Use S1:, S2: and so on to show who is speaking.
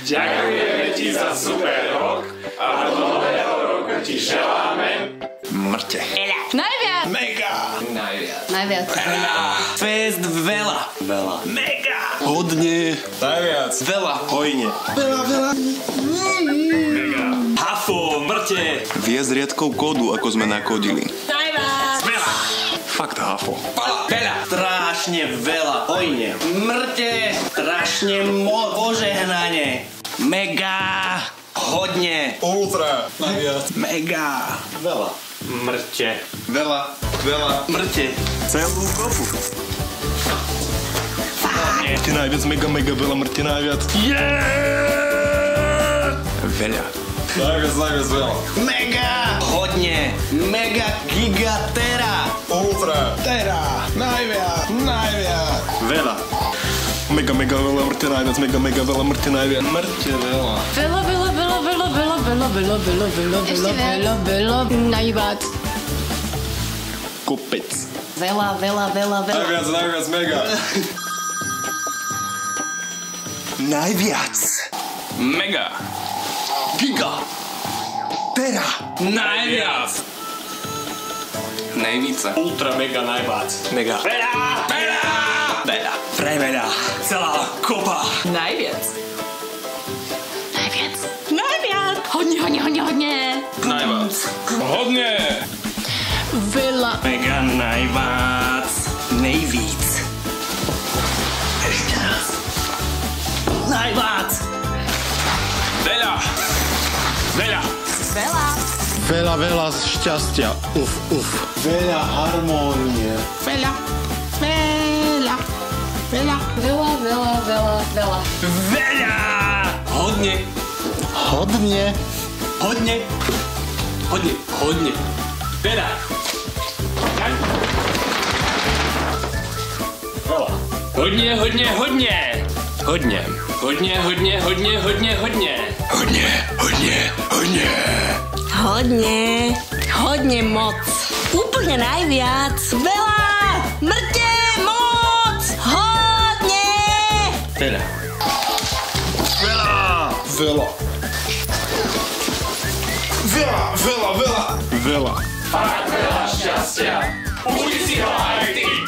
S1: Ďakujeme ti za super rok a do nového roka ti želáme
S2: mŕte.
S3: Najviac.
S2: Mega.
S3: Najviac.
S2: Fest veľa. Mega. Hodne.
S1: najviac.
S2: Veľa.
S1: Hojne.
S2: Mega. Hafo, mŕte.
S4: Viac riadkov kódu, ako sme nakodili.
S3: Najviac.
S2: Veľa.
S4: Fakt hafo.
S2: Veľa. Strašne veľa. Hojne. Mŕte. Strašne moc. Požehnanie. Mega. Hodne.
S1: Ultra. Najviac.
S2: Mega. Veľa. Mŕte.
S1: Veľa.
S2: Mŕte.
S4: Celú kopu. Mŕte najviac, mega veľa, mŕte najviac. Veľa.
S1: Najviac veľa.
S2: Mega. Hodne. Mega gigatera.
S1: Ultra.
S2: Tera. Najviac.
S4: Veľa. Mega veľa, mŕte najviac, mega veľa, mŕte najviac. Mŕte veľa.
S3: Veľa. Ešte viac. Najviac.
S4: Kopec.
S3: Veľa.
S1: Najviac mega.
S4: Najviac.
S2: Mega. Giga.
S4: Tera.
S2: Najviac. Nejvíce.
S1: Ultra mega najviac.
S2: Mega. Veľa. Preveľa. Celá kopa.
S3: Najviac. Hodne.
S2: Najviac.
S1: Hodne.
S3: Veľa.
S2: Mega najviac. Nejvíc. Ešte raz. Najviac. Veľa.
S4: Veľa šťastia. Uf. Veľa harmónie.
S3: Veľa.
S2: Veľa. Hodne. Veľa.
S5: Hodne moc. Úplne najviac. Veľa. Mŕte moc. Hodne.
S2: Veľa.
S4: Veľa.
S1: Fakt veľa šťastia. Užij si ho aj ty.